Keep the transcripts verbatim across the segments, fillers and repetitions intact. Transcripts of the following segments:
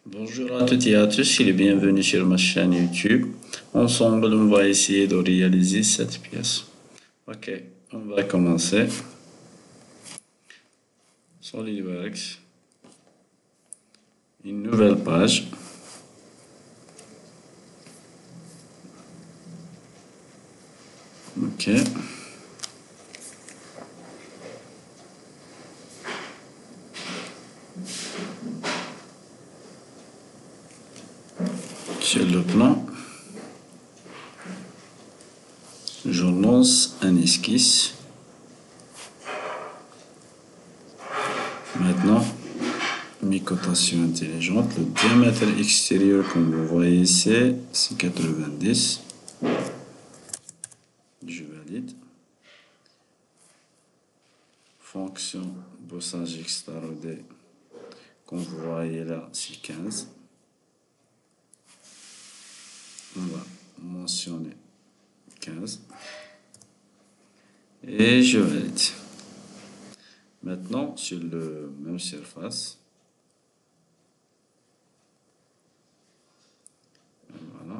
Bonjour à toutes et à tous et bienvenue sur ma chaîne YouTube. Ensemble, on va essayer de réaliser cette pièce. Ok, on va commencer. SolidWorks. Une nouvelle page. Ok. Sur le plan, je lance un esquisse. Maintenant, mes cotations intelligentes. Le diamètre extérieur, comme vous voyez ici, c'est quatre-vingt-dix. Je valide. Fonction bossage extradé, comme vous voyez là, c'est quinze. On va mentionner quinze. Et je valide. Maintenant, sur le même surface, voilà.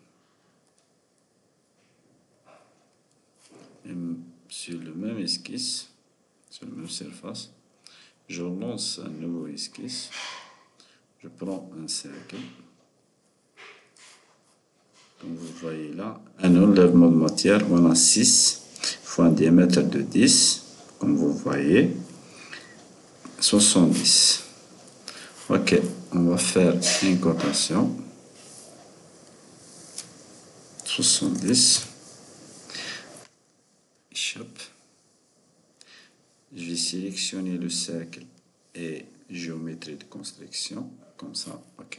Et sur le même esquisse, sur la même surface, je lance un nouveau esquisse. Je prends un cercle. Comme vous voyez là, un enlèvement de matière, on a six fois un diamètre de dix, comme vous voyez, soixante-dix. Ok, on va faire une cotation. soixante-dix. Échappe. Je vais sélectionner le cercle et géométrie de construction, comme ça, ok.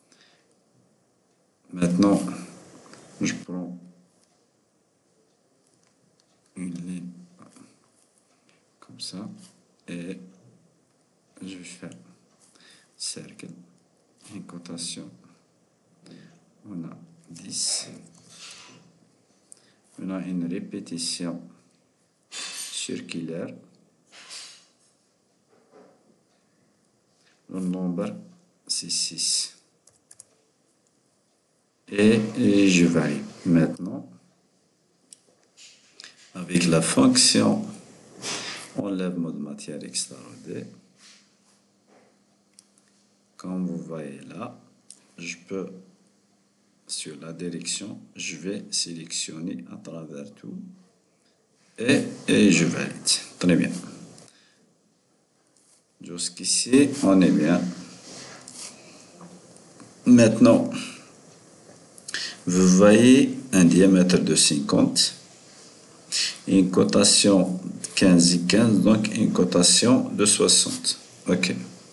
Maintenant, je prends une ligne comme ça et je vais faire cercle, une cotation. On a dix. On a une répétition circulaire. Le nombre, c'est six. Et, et je valide. Maintenant, avec la fonction enlèvement de matière extradée, comme vous voyez là, je peux, sur la direction, je vais sélectionner à travers tout et, et je valide. Très bien. Jusqu'ici, on est bien. Maintenant, vous voyez un diamètre de cinquante, une cotation de quinze et quinze, donc une cotation de soixante. Ok.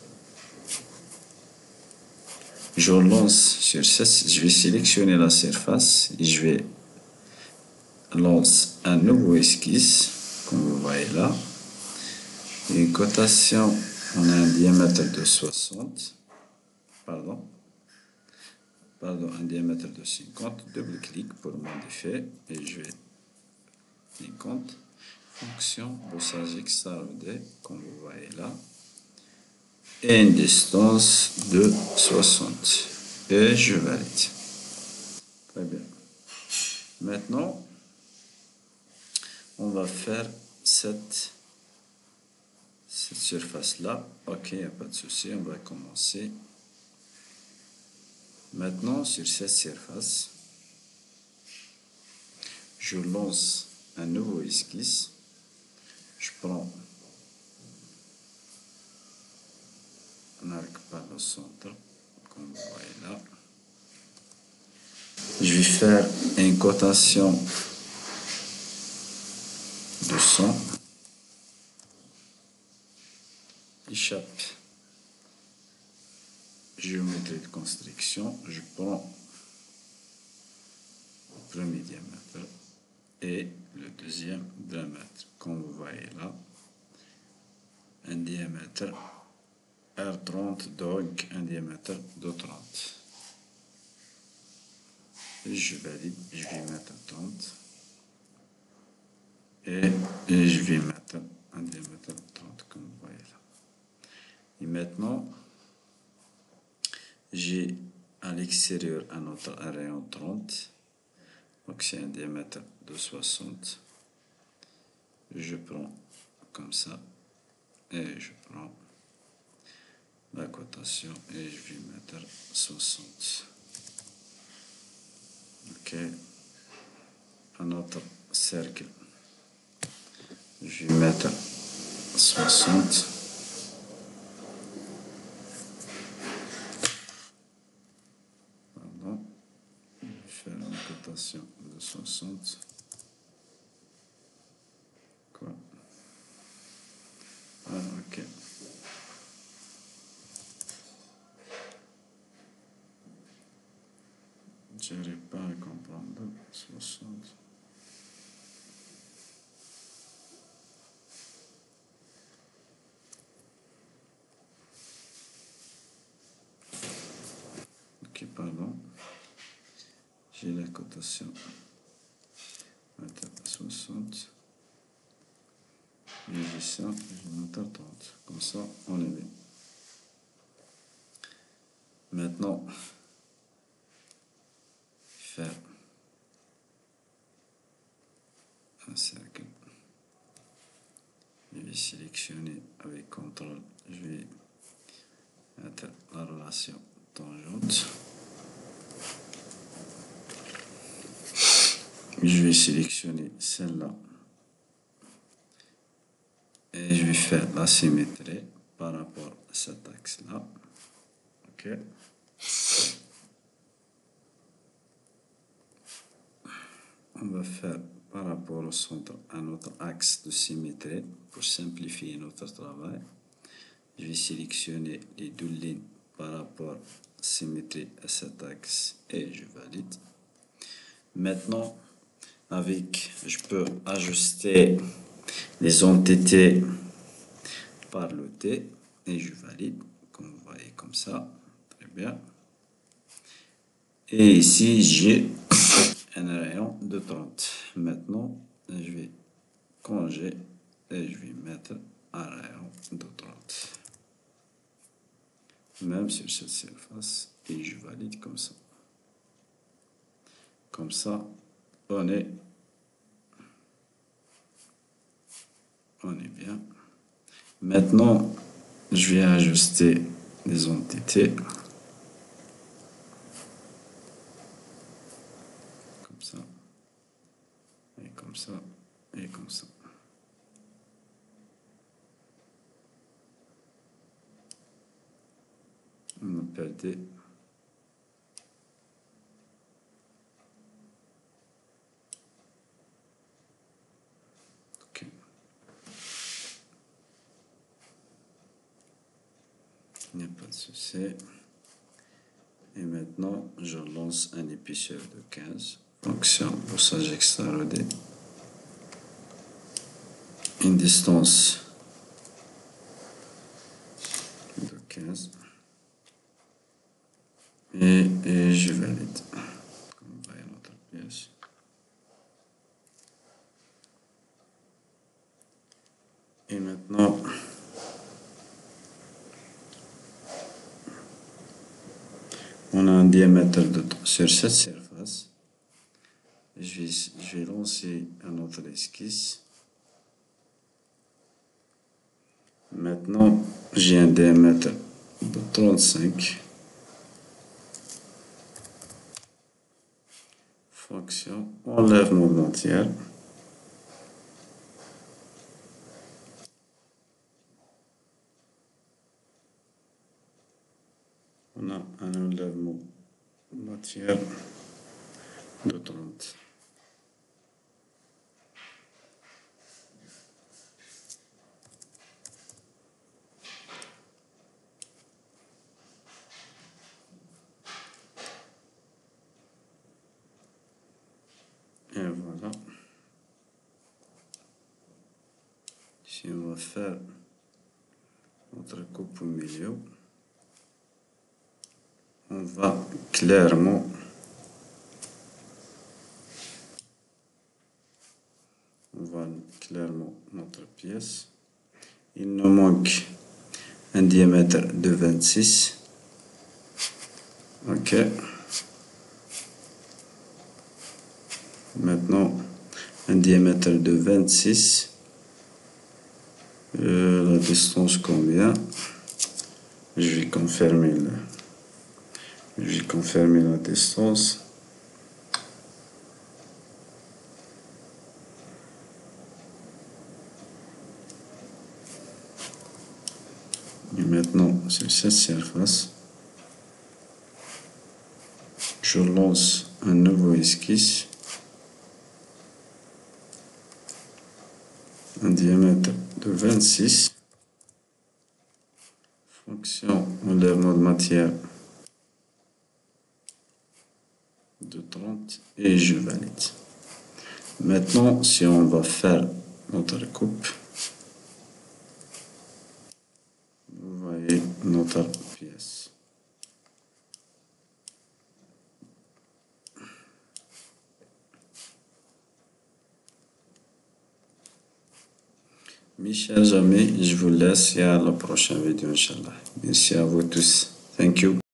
Je lance sur ça, je vais sélectionner la surface et je vais lancer un nouveau esquisse, comme vous voyez là. Une cotation, on a un diamètre de soixante, pardon, pardon, un diamètre de cinquante, double-clic pour modifier et je vais cinquante, fonction bossage extradé, comme vous voyez là, et une distance de soixante. Et je valide. Très bien. Maintenant, on va faire cette, cette surface-là. Ok, il n'y a pas de souci, on va commencer. Maintenant, sur cette surface, je lance un nouveau esquisse. Je prends un arc par le centre, comme vous voyez là. Je vais faire une cotation de cent. Échappe. Géométrie de construction. Je prends le premier diamètre et le deuxième diamètre. Comme vous voyez là, un diamètre R trente, donc un diamètre de trente. Et je valide, je vais mettre trente. Et, et je vais mettre un diamètre de trente, comme vous voyez là. Et maintenant, j'ai à l'extérieur un autre rayon trente, donc c'est un diamètre de soixante. Je prends comme ça et je prends la cotation et je vais mettre soixante. Ok, un autre cercle, je vais mettre soixante. Pardon, je vais faire une cotation de soixante. Quoi? Ah, ok. J'arrive pas à comprendre. soixante. Ok, pardon. J'ai la cotation. soixante. Et j'ai ça, je vais mettre trente. Comme ça, on est bien. Maintenant, faire un cercle. Je vais sélectionner avec contrôle. Je vais mettre la relation tangente. Je vais sélectionner celle-là. Et je vais faire la symétrie par rapport à cet axe-là. Ok. On va faire par rapport au centre un autre axe de symétrie pour simplifier notre travail. Je vais sélectionner les deux lignes par rapport à symétrie à cet axe et je valide. Maintenant, avec, je peux ajuster les entités par le T et je valide, comme vous voyez comme ça. Très bien. Et ici, j'ai un rayon de trente. Maintenant, je vais conger et je vais mettre un rayon de trente. Même sur cette surface, et je valide comme ça. Comme ça, on est, on est bien. Maintenant, je vais ajuster les entités. Comme ça, et comme ça, et comme ça. On a perdu. Ok. Il n'y a pas de souci. Et maintenant, je lance un épaisseur de quinze. Fonction bossage extradé. Une distance de quinze. Et, et je valide. Comme vous voyez notre pièce. Et maintenant, on a un diamètre de sur cette surface. Je vais, je vais lancer un autre esquisse. Maintenant, j'ai un diamètre de trente-cinq. Fonction enlèvement entière. On a un enlèvement matière de trente. Et voilà. Si on va faire notre coupe au milieu, on va clairement on voit clairement notre pièce. Il nous manque un diamètre de vingt-six. Ok. Maintenant, un diamètre de vingt-six. Euh, la distance combien? Je vais confirmer le, je vais confirmer la distance. Et maintenant, sur cette surface, je lance un nouveau esquisse. Un diamètre de vingt-six. Fonction en leur mode matière de trente et je valide. Maintenant, si on va faire notre coupe, vous voyez notre pièce. Mes chers amis, je vous laisse et à la prochaine vidéo, Inch'Allah. Merci à vous tous. Thank you.